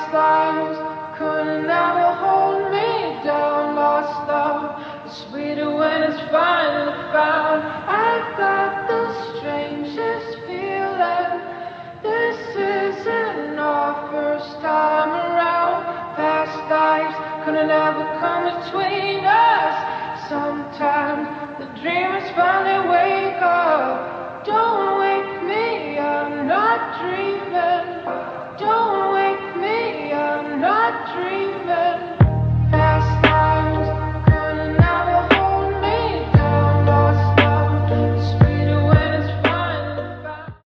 past lives couldn't ever hold me down. Lost love is sweeter when it's finally found. I got the strangest feeling. This isn't our first time around. Past lives couldn't ever come between us. Sometimes the dreamers finally wake up. Don't wake me, I'm not dreaming.